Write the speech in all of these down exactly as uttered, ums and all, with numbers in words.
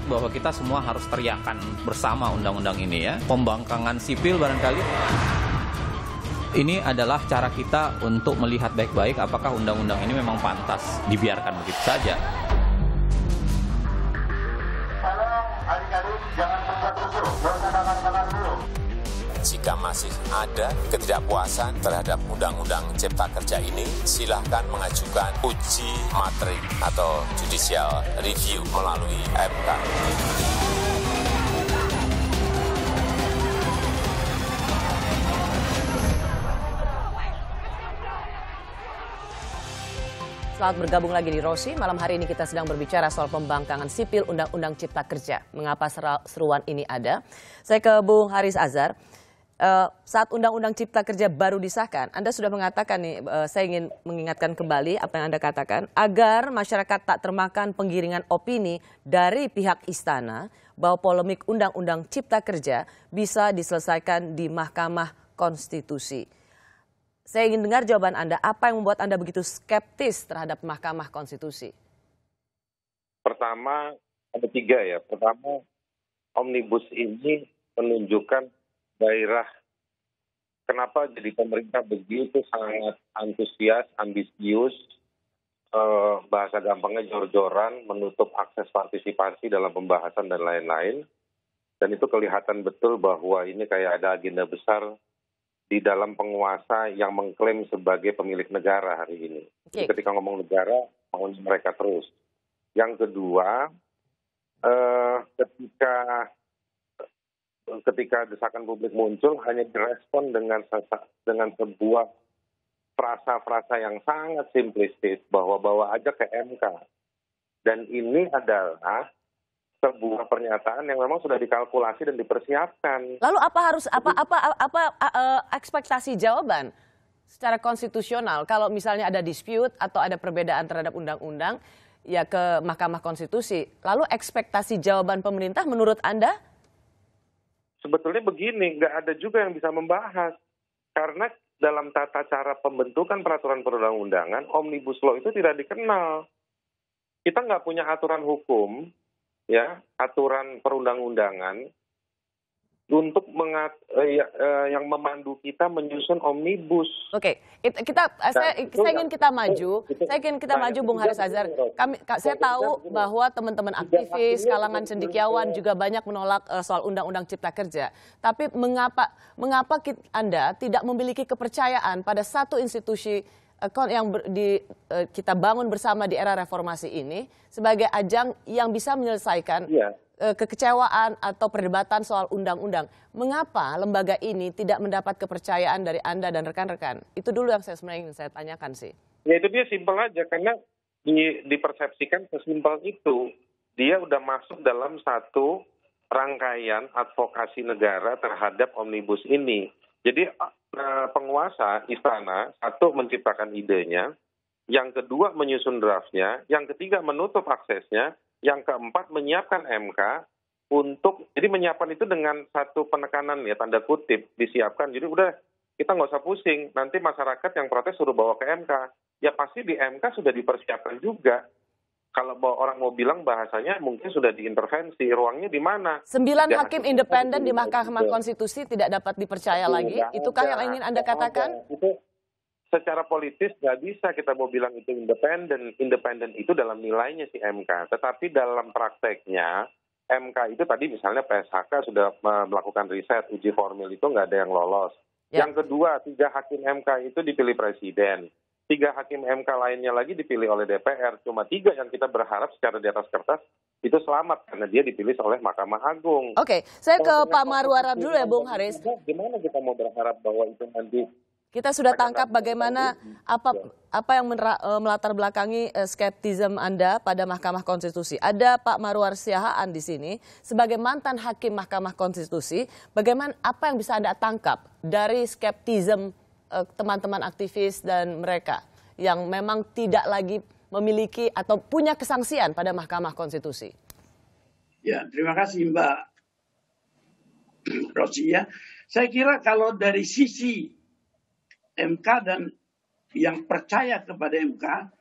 bahwa kita semua harus teriakan bersama undang-undang ini ya. Pembangkangan sipil barangkali. Ini adalah cara kita untuk melihat baik-baik apakah undang-undang ini memang pantas dibiarkan begitu saja. Jika masih ada ketidakpuasan terhadap Undang-Undang Cipta Kerja ini, silahkan mengajukan uji materi atau judicial review melalui M K. Selamat bergabung lagi di Rosi. Malam hari ini kita sedang berbicara soal pembangkangan sipil Undang-Undang Cipta Kerja. Mengapa seruan ini ada? Saya ke Bung Haris Azhar. Uh, saat Undang-Undang Cipta Kerja baru disahkan, Anda sudah mengatakan nih, uh, saya ingin mengingatkan kembali apa yang Anda katakan, agar masyarakat tak termakan penggiringan opini dari pihak istana bahwa polemik Undang-Undang Cipta Kerja bisa diselesaikan di Mahkamah Konstitusi. Saya ingin dengar jawaban Anda, apa yang membuat Anda begitu skeptis terhadap Mahkamah Konstitusi? Pertama, ada tiga ya. Pertama, Omnibus ini menunjukkan daerah kenapa jadi pemerintah begitu sangat antusias, ambisius, eh, bahasa gampangnya jor-joran, menutup akses partisipasi dalam pembahasan dan lain-lain. Dan itu kelihatan betul bahwa ini kayak ada agenda besar di dalam penguasa yang mengklaim sebagai pemilik negara hari ini. Okay. Jadi ketika ngomong negara, maunya mereka terus. Yang kedua, eh, ketika ketika desakan publik muncul hanya direspon dengan dengan sebuah frasa-frasa yang sangat simplistis bahwa bawa aja ke M K. Dan ini adalah sebuah pernyataan yang memang sudah dikalkulasi dan dipersiapkan. Lalu apa harus apa apa apa, apa uh, ekspektasi jawaban secara konstitusional kalau misalnya ada dispute atau ada perbedaan terhadap undang-undang ya ke Mahkamah Konstitusi. Lalu ekspektasi jawaban pemerintah menurut Anda? Sebetulnya begini, nggak ada juga yang bisa membahas. Karena dalam tata cara pembentukan peraturan perundang-undangan, Omnibus Law itu tidak dikenal. Kita nggak punya aturan hukum, ya, aturan perundang-undangan untuk mengat, eh, eh, yang memandu kita menyusun omnibus. Oke, it, kita nah, saya, saya ingin kita maju, itu, saya ingin kita nah, maju, Bung Haris Azhar. Kami, saya tahu bahwa teman-teman aktivis, kalangan cendekiawan juga banyak menolak uh, soal Undang-Undang Cipta Kerja. Tapi mengapa, mengapa kita, Anda tidak memiliki kepercayaan pada satu institusi uh, yang ber, di, uh, kita bangun bersama di era reformasi ini sebagai ajang yang bisa menyelesaikan? Yeah. Kekecewaan atau perdebatan soal undang-undang. Mengapa lembaga ini tidak mendapat kepercayaan dari Anda dan rekan-rekan? Itu dulu yang saya sebenarnya ingin saya tanyakan sih. Ya itu dia simpel aja, karena di, dipersepsikan sesimpel itu. Dia udah masuk dalam satu rangkaian advokasi negara terhadap Omnibus ini. Jadi penguasa istana, satu menciptakan idenya, yang kedua menyusun draftnya, yang ketiga menutup aksesnya, yang keempat menyiapkan M K untuk, jadi menyiapkan itu dengan satu penekanan ya, tanda kutip, disiapkan. Jadi udah kita nggak usah pusing, nanti masyarakat yang protes suruh bawa ke M K. Ya pasti di M K sudah dipersiapkan juga. Kalau orang mau bilang bahasanya mungkin sudah diintervensi, ruangnya di mana? Sembilan Jangan hakim independen di Mahkamah Konstitusi tidak dapat dipercaya itu lagi, itukah ada, yang ingin Anda katakan? Ada. Itu secara politis nggak bisa kita mau bilang itu independen. Independen itu dalam nilainya si M K. Tetapi dalam prakteknya, M K itu tadi misalnya P S H K sudah melakukan riset, uji formil itu nggak ada yang lolos. Ya. Yang kedua, tiga hakim M K itu dipilih presiden. Tiga hakim M K lainnya lagi dipilih oleh D P R. Cuma tiga yang kita berharap secara di atas kertas itu selamat karena dia dipilih oleh Mahkamah Agung. Oke, saya ke Pak Marwara dulu ya, Bung Haris. Gimana kita mau berharap bahwa itu nanti kita sudah tangkap bagaimana apa apa yang melatar belakangi skeptisme Anda pada Mahkamah Konstitusi. Ada Pak Marwar Siahaan di sini sebagai mantan hakim Mahkamah Konstitusi. Bagaimana apa yang bisa Anda tangkap dari skeptisme teman-teman aktivis dan mereka yang memang tidak lagi memiliki atau punya kesangsian pada Mahkamah Konstitusi? Ya, terima kasih Mbak Rosi ya. Saya kira kalau dari sisi M K dan yang percaya kepada M K,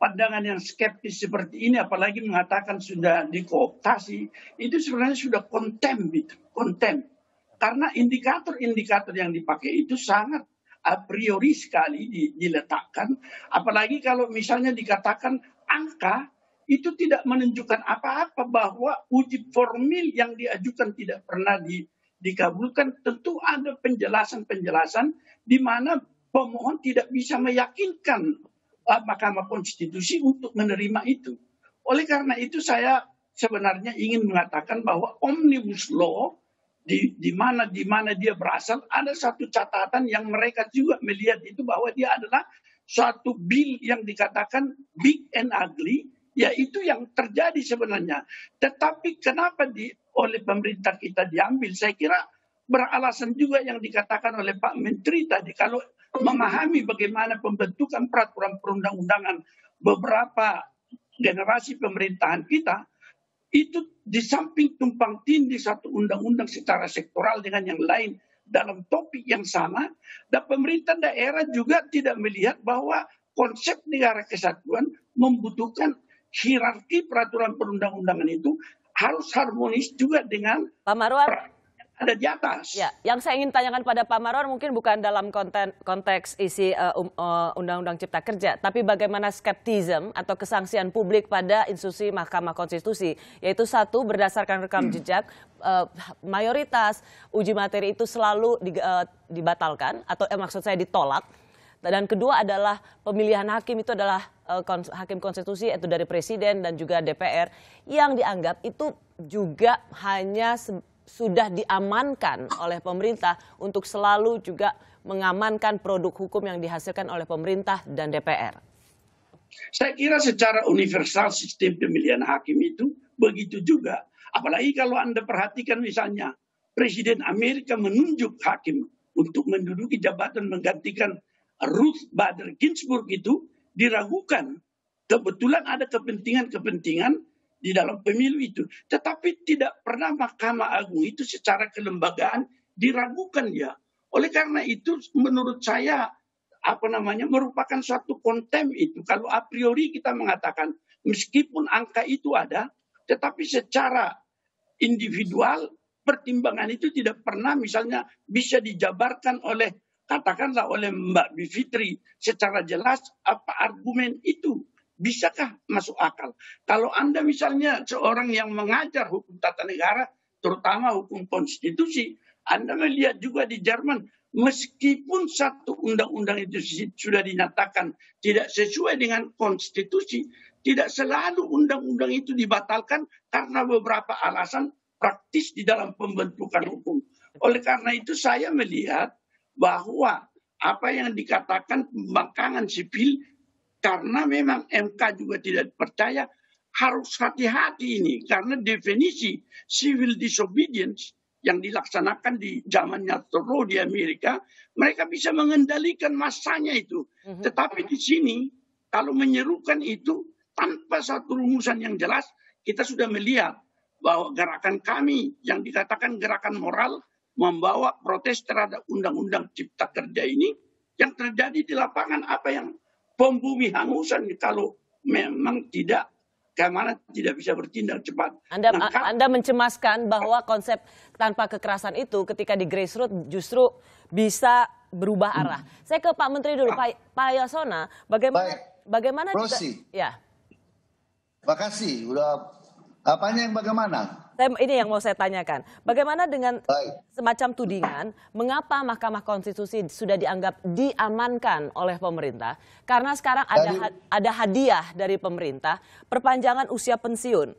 pandangan yang skeptis seperti ini, apalagi mengatakan sudah dikooptasi, itu sebenarnya sudah konten, gitu, konten. Karena indikator-indikator yang dipakai itu sangat a priori sekali diletakkan, apalagi kalau misalnya dikatakan angka itu tidak menunjukkan apa-apa, bahwa uji formil yang diajukan tidak pernah di, dikabulkan. Tentu ada penjelasan-penjelasan di mana pemohon tidak bisa meyakinkan uh, Mahkamah Konstitusi untuk menerima itu. Oleh karena itu saya sebenarnya ingin mengatakan bahwa Omnibus Law di, di mana di mana dia berasal, ada satu catatan yang mereka juga melihat itu, bahwa dia adalah suatu bill yang dikatakan big and ugly, yaitu yang terjadi sebenarnya. Tetapi kenapa di oleh pemerintah kita diambil? Saya kira beralasan juga yang dikatakan oleh Pak Menteri tadi, kalau memahami bagaimana pembentukan peraturan perundang-undangan beberapa generasi pemerintahan kita, itu di samping tumpang tindih satu undang-undang secara sektoral dengan yang lain dalam topik yang sama, dan pemerintah daerah juga tidak melihat bahwa konsep negara kesatuan membutuhkan hierarki peraturan perundang-undangan itu harus harmonis juga dengan Pak Marwar ada di atas. Ya, yang saya ingin tanyakan pada Pak Marwar mungkin bukan dalam konten, konteks isi uh, um, uh, Undang-Undang Cipta Kerja, tapi bagaimana skeptisme atau kesangsian publik pada institusi Mahkamah Konstitusi, yaitu satu, berdasarkan rekam hmm. jejak, uh, mayoritas uji materi itu selalu di, uh, dibatalkan atau eh, maksud saya ditolak. Dan kedua adalah pemilihan hakim itu adalah uh, kons hakim konstitusi, yaitu dari presiden dan juga D P R, yang dianggap itu juga hanya sudah diamankan oleh pemerintah untuk selalu juga mengamankan produk hukum yang dihasilkan oleh pemerintah dan D P R. Saya kira secara universal sistem pemilihan hakim itu begitu juga. Apalagi kalau Anda perhatikan misalnya Presiden Amerika menunjuk hakim untuk menduduki jabatan menggantikan Ruth Bader Ginsburg itu diragukan. Kebetulan ada kepentingan-kepentingan di dalam pemilu itu. Tetapi tidak pernah Mahkamah Agung itu secara kelembagaan diragukan ya. Oleh karena itu menurut saya apa namanya merupakan suatu konten itu. Kalau a priori kita mengatakan meskipun angka itu ada, tetapi secara individual pertimbangan itu tidak pernah misalnya bisa dijabarkan oleh katakanlah oleh Mbak Bivitri secara jelas apa argumen itu. Bisakah masuk akal? Kalau Anda misalnya seorang yang mengajar hukum tata negara, terutama hukum konstitusi, Anda melihat juga di Jerman, meskipun satu undang-undang itu sudah dinyatakan tidak sesuai dengan konstitusi, tidak selalu undang-undang itu dibatalkan karena beberapa alasan praktis di dalam pembentukan hukum. Oleh karena itu saya melihat bahwa apa yang dikatakan pembangkangan sipil, karena memang M K juga tidak percaya, harus hati-hati ini. Karena definisi civil disobedience yang dilaksanakan di zamannya Thoreau di Amerika, mereka bisa mengendalikan masanya itu. Mm-hmm. Tetapi di sini, kalau menyerukan itu tanpa satu rumusan yang jelas, kita sudah melihat bahwa gerakan kami yang dikatakan gerakan moral membawa protes terhadap Undang-Undang Cipta Kerja ini, yang terjadi di lapangan apa yang pembumi hangusan kalau memang tidak, kemana tidak bisa bertindak cepat. Anda, nah, Anda mencemaskan bahwa konsep tanpa kekerasan itu ketika di grassroots justru bisa berubah arah. Hmm. Saya ke Pak Menteri dulu, Pak, Pak Yasona, bagaimana? Baik. Bagaimana? Rosi. Juga, ya. Makasih, udah apanya yang bagaimana? Saya, ini yang mau saya tanyakan. Bagaimana dengan Baik. semacam tudingan, mengapa Mahkamah Konstitusi sudah dianggap diamankan oleh pemerintah? Karena sekarang ada dari, ada hadiah dari pemerintah, perpanjangan usia pensiun.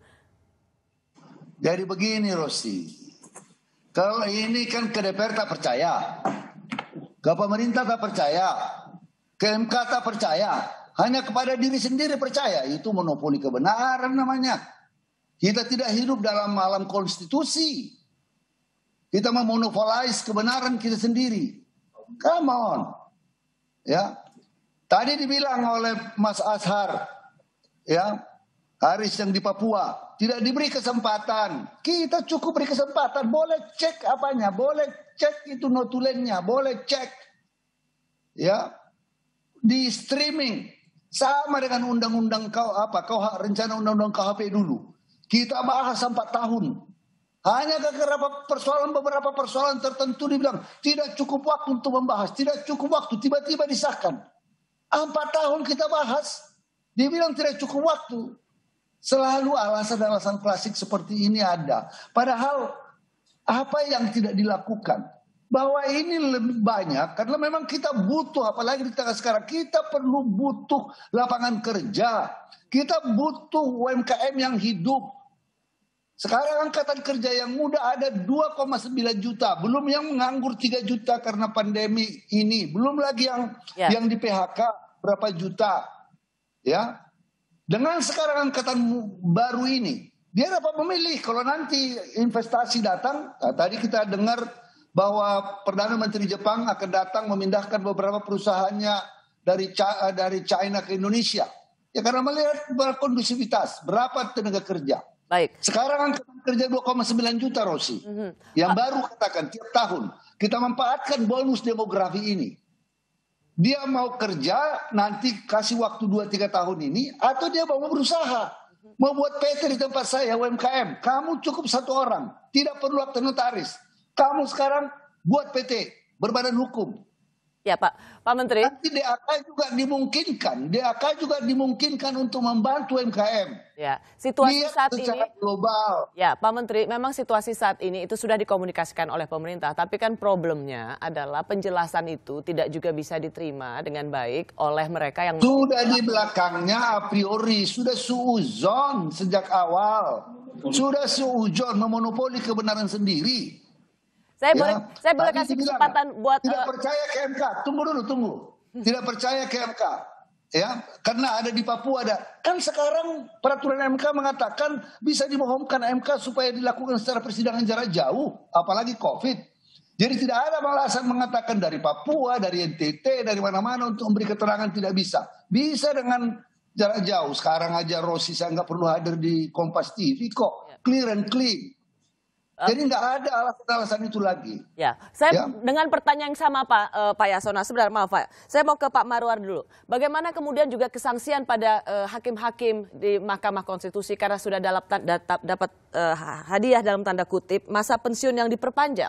Jadi begini, Rosi. Kalau ini kan ke D P R tak percaya, ke pemerintah tak percaya, ke M K tak percaya, hanya kepada diri sendiri percaya. Itu monopoli kebenaran namanya. Kita tidak hidup dalam alam konstitusi. Kita memonopolize kebenaran kita sendiri. Come on. Ya. Tadi dibilang oleh Mas Ashar, ya, Haris yang di Papua, tidak diberi kesempatan. Kita cukup beri kesempatan. Boleh cek apanya, boleh cek itu notulennya, boleh cek. Ya. Di streaming Sama dengan undang-undang kau apa kau rencana undang-undang K H P dulu. Kita bahas empat tahun. Hanya beberapa persoalan beberapa persoalan tertentu dibilang tidak cukup waktu untuk membahas, tidak cukup waktu, tiba-tiba disahkan. Empat tahun kita bahas, dibilang tidak cukup waktu. Selalu alasan-alasan klasik seperti ini ada. Padahal apa yang tidak dilakukan? Bahwa ini lebih banyak karena memang kita butuh, apalagi di tengah sekarang kita perlu butuh lapangan kerja, kita butuh U M K M yang hidup. Sekarang angkatan kerja yang muda ada dua koma sembilan juta, belum yang menganggur tiga juta karena pandemi ini, belum lagi yang ya. yang di P H K berapa juta, ya. Dengan sekarang angkatan baru ini, dia dapat memilih kalau nanti investasi datang. Nah, tadi kita dengar bahwa Perdana Menteri Jepang akan datang memindahkan beberapa perusahaannya dari dari China ke Indonesia. Ya karena melihat kondusivitas, berapa tenaga kerja. Baik. Sekarang angkatan kerja dua koma sembilan juta, Rosi. Mm-hmm. Yang ah. baru katakan tiap tahun kita manfaatkan bonus demografi ini. Dia mau kerja nanti kasih waktu dua tiga tahun ini atau dia mau berusaha. Mau buat P T di tempat saya U M K M. Kamu cukup satu orang, tidak perlu akte notaris. Kamu sekarang buat P T berbadan hukum. Ya Pak, Pak Menteri. Nanti D A K juga dimungkinkan, D A K juga dimungkinkan untuk membantu U M K M. Ya, situasi Lihat saat secara ini global. Ya, Pak Menteri, memang situasi saat ini itu sudah dikomunikasikan oleh pemerintah, tapi kan problemnya adalah penjelasan itu tidak juga bisa diterima dengan baik oleh mereka yang sudah di belakangnya a priori, sudah suuzon sejak awal, sudah suuzon memonopoli kebenaran sendiri. Saya ya, boleh, saya boleh kasih kesempatan bilang, buat tidak uh, percaya ke M K. Tunggu dulu, tunggu. Tidak percaya ke M K, ya, karena ada di Papua ada. Kan sekarang peraturan M K mengatakan bisa dimohonkan M K supaya dilakukan secara persidangan jarak jauh, apalagi COVID. Jadi tidak ada alasan mengatakan dari Papua, dari N T T, dari mana-mana untuk memberi keterangan tidak bisa. Bisa dengan jarak jauh. Sekarang aja Rosi saya nggak perlu hadir di Kompas T V kok, clear and clean. Jadi nggak ada alasan-alasan itu lagi. Ya, saya ya. Dengan pertanyaan yang sama Pak uh, Pak Yasona, sebentar maaf Pak, saya mau ke Pak Marwar dulu. Bagaimana kemudian juga kesanksian pada hakim-hakim uh, di Mahkamah Konstitusi karena sudah dapat dapat uh, hadiah dalam tanda kutip masa pensiun yang diperpanjang?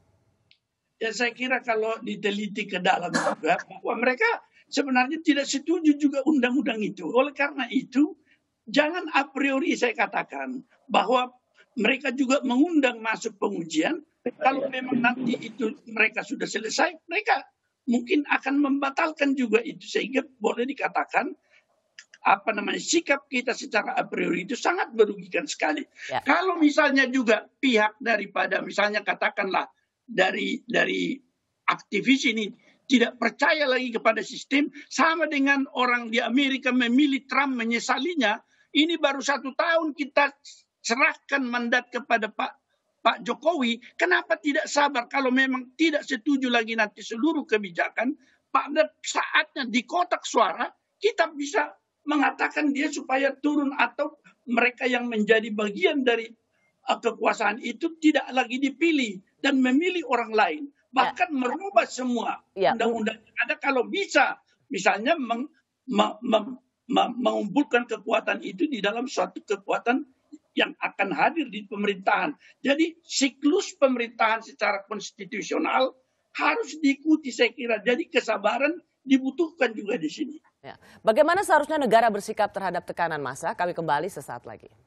Ya saya kira kalau diteliti ke dalam juga bahwa mereka sebenarnya tidak setuju juga undang-undang itu. Oleh karena itu jangan a priori saya katakan bahwa mereka juga mengundang masuk pengujian. Kalau memang nanti itu mereka sudah selesai, mereka mungkin akan membatalkan juga itu. Sehingga boleh dikatakan apa namanya sikap kita secara a priori itu sangat merugikan sekali. Ya. Kalau misalnya juga pihak daripada misalnya katakanlah dari dari aktivis ini tidak percaya lagi kepada sistem, sama dengan orang di Amerika memilih Trump menyesalinya. Ini baru satu tahun kita serahkan mandat kepada Pak Pak Jokowi, kenapa tidak sabar kalau memang tidak setuju lagi nanti seluruh kebijakan, pada saatnya di kotak suara kita bisa mengatakan dia supaya turun atau mereka yang menjadi bagian dari uh, kekuasaan itu tidak lagi dipilih dan memilih orang lain, bahkan ya. merubah semua ya. undang-undang yang ada kalau bisa, misalnya meng, meng, meng, meng, mengumpulkan kekuatan itu di dalam suatu kekuatan yang akan hadir di pemerintahan. Jadi siklus pemerintahan secara konstitusional harus diikuti saya kira. Jadi kesabaran dibutuhkan juga di sini. Ya. Bagaimana seharusnya negara bersikap terhadap tekanan massa? Kami kembali sesaat lagi.